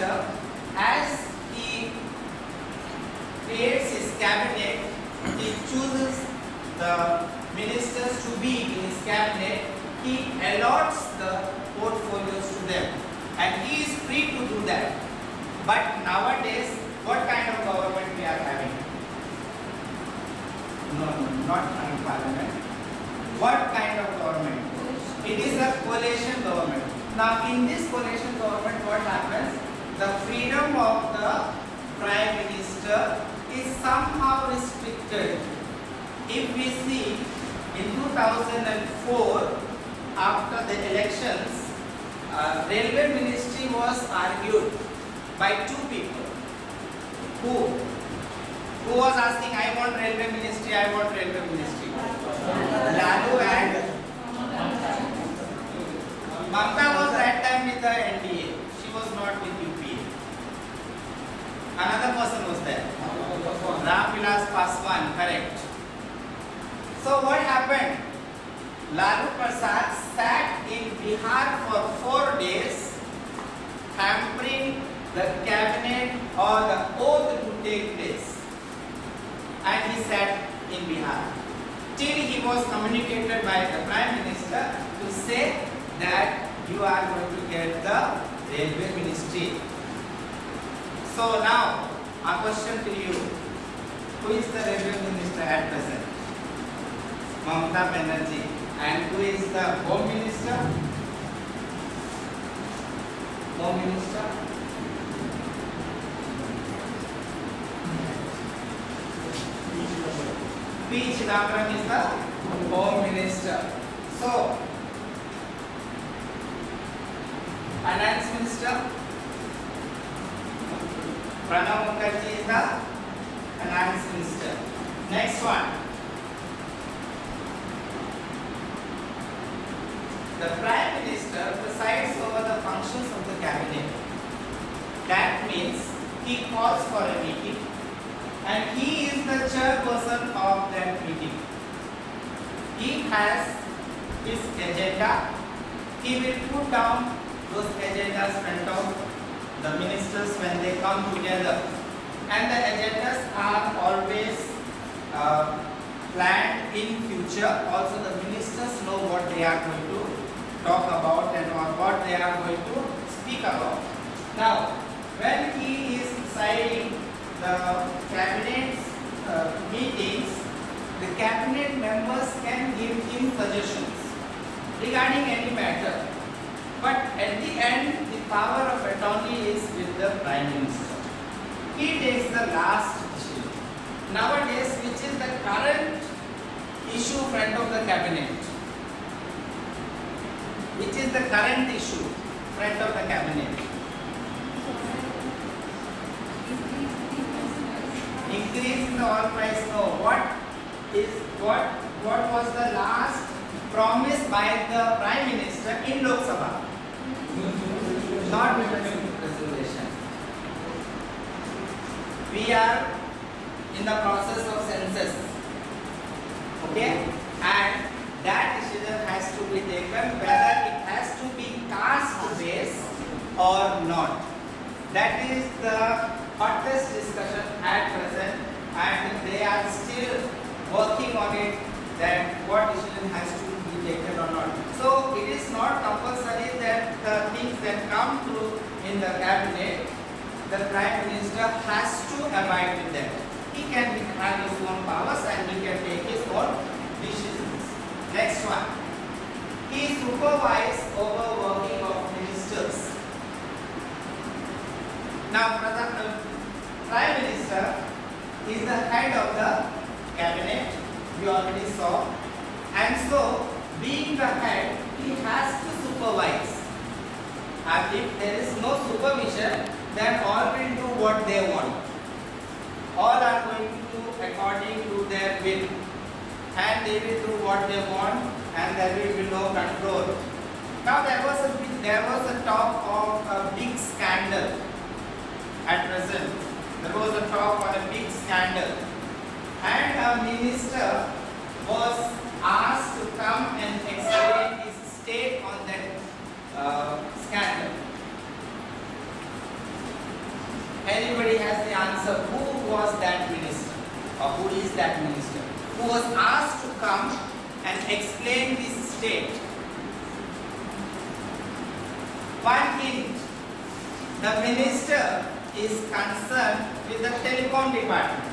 Minister, as he creates his cabinet, he chooses the ministers to be in his cabinet, he allots the portfolios to them, and he is free to do that. But nowadays, what kind of government we are having? No, not in parliament. What kind of government? It is a coalition government. Now, in this coalition government, what happens? The freedom of the Prime Minister is somehow restricted. If we see in 2004, after the elections, Railway Ministry was argued by two people. Who was asking, I want Railway Ministry, I want Railway Ministry? Lalu and Mamta was that time with the NDA. She was not with UPA. Another person was there. Ram Vilas Paswan, correct. So what happened? Lalu Prasad sat in Bihar for 4 days, hampering the cabinet or the oath to take place. And he sat in Bihar till he was communicated by the Prime Minister to say that you are going to get the Railway Ministry. So now, a question to you. Who is the Railway Minister at present? Mamata Banerjee. And who is the Home Minister? Home Minister? P. Chidambaram is the Home Minister. So, Finance Minister? Pranab Mukherjee is the Finance Minister. Next one. The Prime Minister presides over the functions of the cabinet. That means he calls for a meeting and he is the chairperson of that meeting. He has his agenda. He will put down those agendas in front of the ministers when they come together. And the agendas are always planned in future. Also the ministers know what they are going to talk about and or what they are going to speak about. Now, when he is presiding the cabinet meetings, the cabinet members can give him suggestions regarding any matter. But at the end, the power of attorney is with the Prime Minister. He takes the last decision. Nowadays, which is the current issue in front of the cabinet? Which is the current issue in front of the cabinet? Increase in the oil price. No. What was the last promise by the Prime Minister in Lok Sabha? Not resolution. We are in the process of census. Okay? And that decision has to be taken whether it has to be caste based or not. That is the hottest discussion at present, and they are still working on it, that what decision has to be taken or not. So it is not compulsory that the things that come through in the cabinet, the Prime Minister has to abide with them. He can have his own powers and he can take his own decisions. Next one. He supervises over working of ministers. Now, Prime Minister is the head of the cabinet, we already saw, and so being the head, he has to supervise. And if there is no supervision, then all will do what they want. All are going to do according to their will, and they will do what they want, and there will be no control. Now there was a talk of a big scandal at present. There was a talk on a big scandal, and a minister was asked to come and explain his take on that scandal. Everybody has the answer. Who was that minister? Or who is that minister? Who was asked to come and explain this state? One hint. The minister is concerned with the telecom department.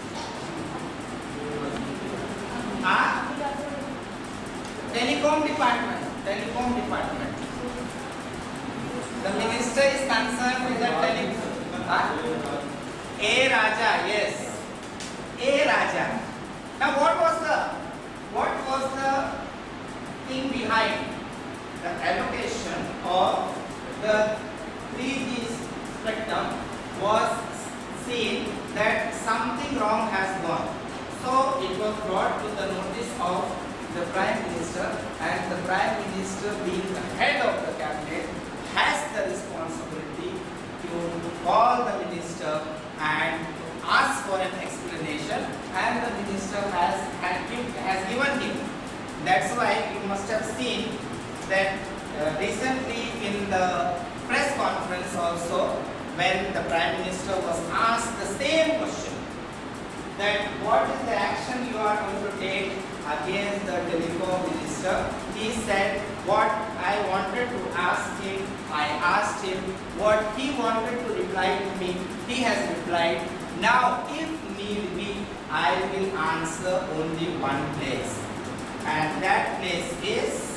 Telecom department. Telecom department. The minister is concerned with the telecom. A Raja, yes. A Raja. Now what was the thing behind the allocation of the 3G spectrum? Was seen that something wrong has gone. So it was brought to the notice of the Prime Minister, and the Prime Minister, being the head of the cabinet, has the responsibility to call the minister and ask for an explanation, and the minister has given him. That's why you must have seen that recently in the press conference also, when the Prime Minister was asked the same question, that what is the action you are going to take against the telecom minister, he said what I wanted to ask him, I asked him. What he wanted to reply to me, he has replied. Now if need be, I will answer only one place, and that place is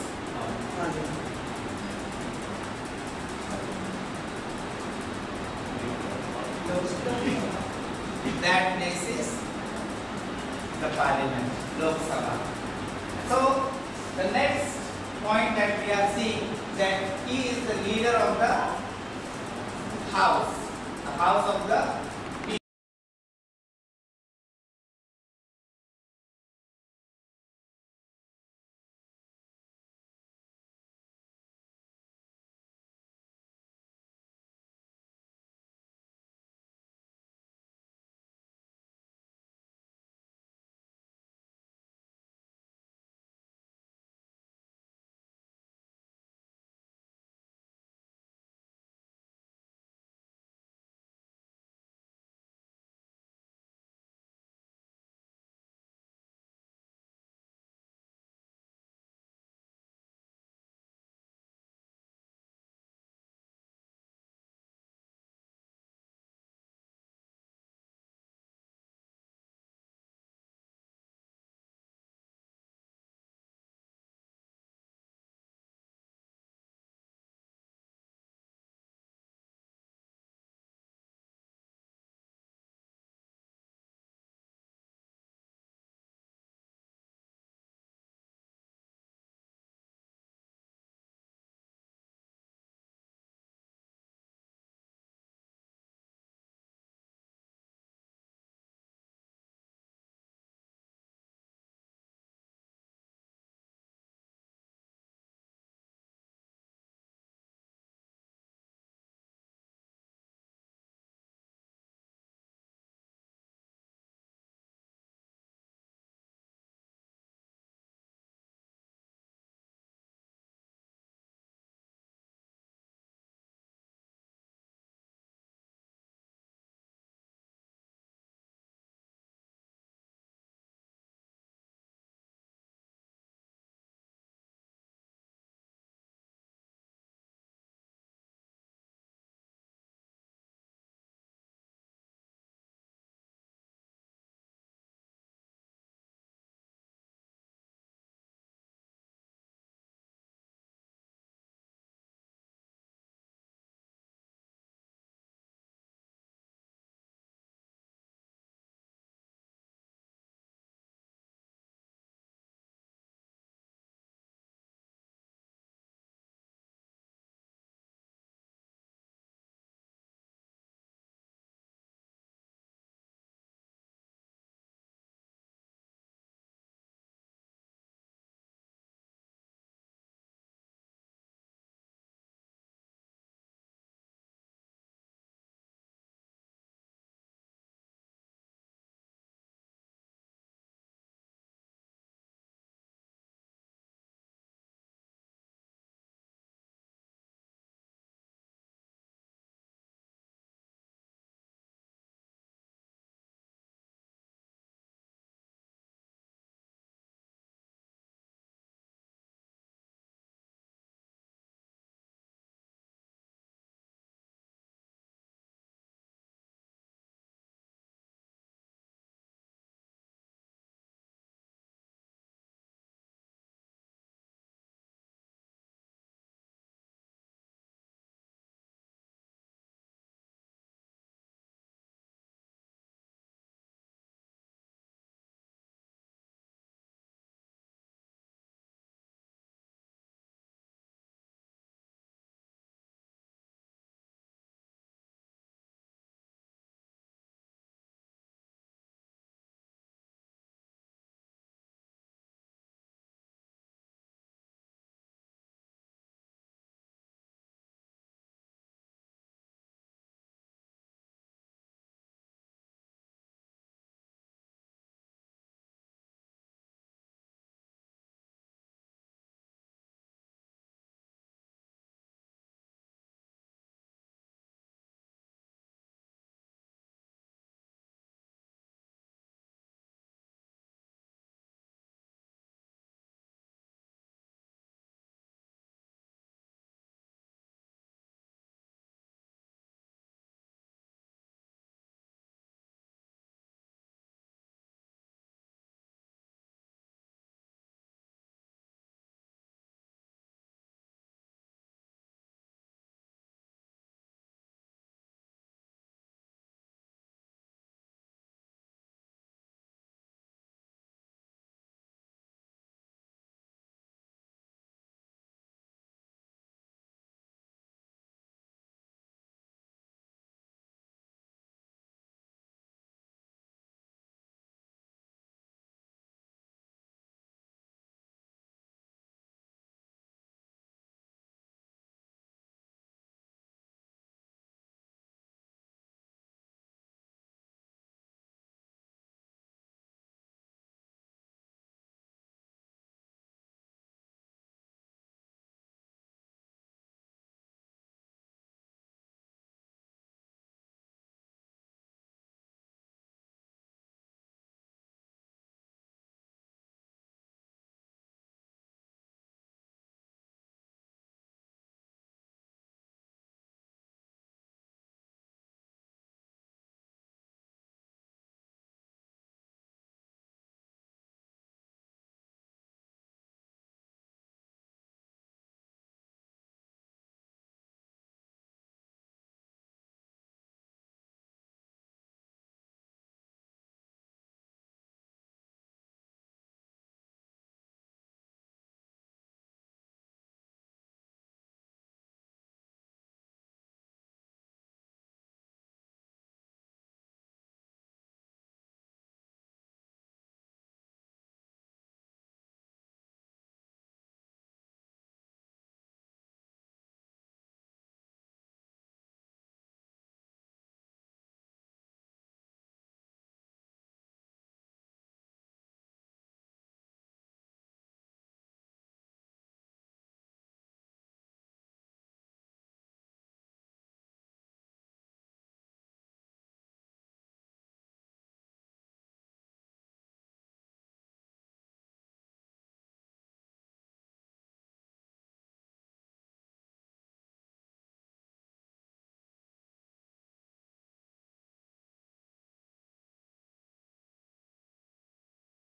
the parliament, Lok Sabha. So the next point that we are seeing, that he is the leader of the house of the